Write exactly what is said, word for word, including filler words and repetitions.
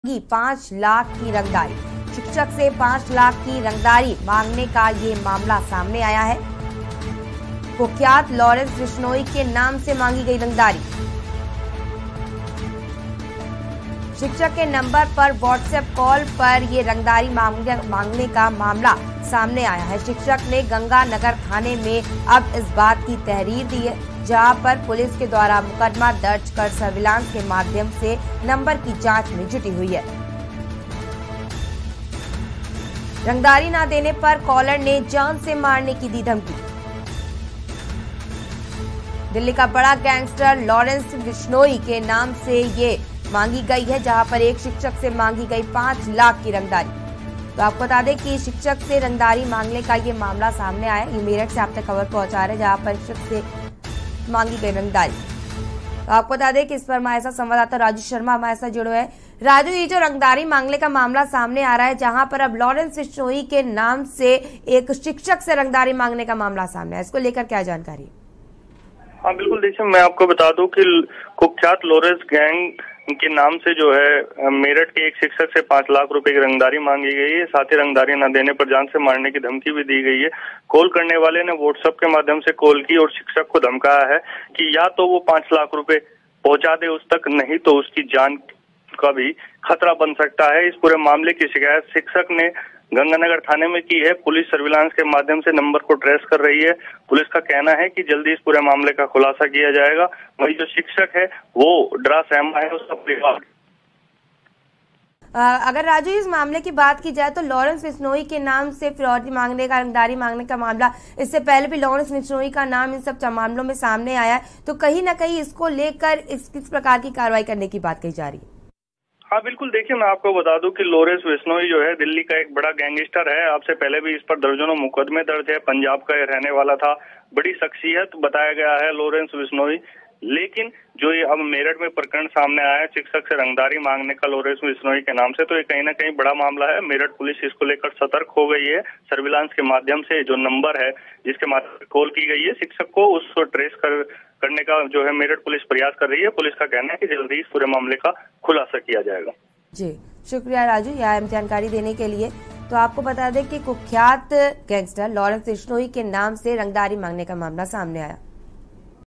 की पांच लाख की रंगदारी। शिक्षक से पांच लाख की रंगदारी मांगने का ये मामला सामने आया है। कुख्यात लॉरेंस बिश्नोई के नाम से मांगी गई रंगदारी। शिक्षक के नंबर पर व्हाट्सएप कॉल पर ये रंगदारी मांगने का मामला सामने आया है। शिक्षक ने गंगानगर थाने में अब इस बात की तहरीर दी है, जहां पर पुलिस के द्वारा मुकदमा दर्ज कर सर्विलांस के माध्यम से नंबर की जांच में जुटी हुई है। रंगदारी न देने पर कॉलर ने जान से मारने की दी धमकी। दिल्ली का बड़ा गैंगस्टर लॉरेंस बिश्नोई के नाम से ये मांगी गई है, जहां पर एक शिक्षक से मांगी गई पांच लाख की रंगदारी। तो आपको बता दें कि शिक्षक से रंगदारी मांगने का ये मामला सामने आया। ये मेरठ से आप तक खबर पहुंचा रहे हैं, जहां पर शिक्षक से मांगी गई रंगदारी। तो आपको बता दें कि इस पर हमारे साथ संवाददाता राजू शर्मा हमारे साथ जुड़े हैं। राजू, ये जो रंगदारी मांगने का मामला सामने आ रहा है, जहां पर अब लॉरेंस बिश्नोई के नाम से एक शिक्षक से रंगदारी मांगने का मामला सामने आया, इसको लेकर क्या जानकारी? हाँ बिल्कुल, देखिए मैं आपको बता दूं कि कुख्यात लॉरेंस गैंग के नाम से जो है मेरठ के एक शिक्षक से पांच लाख रुपए की रंगदारी मांगी गई है। साथ ही रंगदारी न देने पर जान से मारने की धमकी भी दी गई है। कॉल करने वाले ने व्हाट्सएप के माध्यम से कॉल की और शिक्षक को धमकाया है कि या तो वो पांच लाख रुपए पहुंचा दे उस तक, नहीं तो उसकी जान का भी खतरा बन सकता है। इस पूरे मामले की शिकायत शिक्षक ने गंगानगर थाने में की है। पुलिस सर्विलांस के माध्यम से नंबर को ट्रेस कर रही है। पुलिस का कहना है कि जल्दी इस पूरे मामले का खुलासा किया जाएगा। वही जो शिक्षक है वो डरा सहमा है, उसका परिवार। अगर राजू इस मामले की बात की जाए तो लॉरेंस बिश्नोई के नाम से फिरौती मांगने का, रंगदारी मांगने का मामला, इससे पहले भी लॉरेंस बिश्नोई का नाम इन सब मामलों में सामने आया है। तो कहीं ना कहीं इसको लेकर इस किस प्रकार की कार्रवाई करने की बात कही जा रही है? हाँ बिल्कुल, देखिए मैं आपको बता दूं कि लॉरेंस बिश्नोई जो है दिल्ली का एक बड़ा गैंगस्टर है। आपसे पहले भी इस पर दर्जनों मुकदमे दर्ज है। पंजाब का रहने वाला था, बड़ी शख्सियत बताया गया है लॉरेंस बिश्नोई। लेकिन जो ये अब मेरठ में प्रकरण सामने आया शिक्षक से रंगदारी मांगने का लॉरेंस बिश्नोई के नाम से, तो ये कहीं ना कहीं बड़ा मामला है। मेरठ पुलिस इसको लेकर सतर्क हो गई है। सर्विलांस के माध्यम से जो नंबर है जिसके माध्यम से कॉल की गई है शिक्षक को, उसको ट्रेस कर करने का जो है मेरठ पुलिस प्रयास कर रही है। पुलिस का कहना है कि जल्दी इस पूरे मामले का खुलासा किया जाएगा। जी शुक्रिया राजू, यह जानकारी देने के लिए। तो आपको बता दें कि कुख्यात गैंगस्टर लॉरेंस बिश्नोई के नाम से रंगदारी मांगने का मामला सामने आया।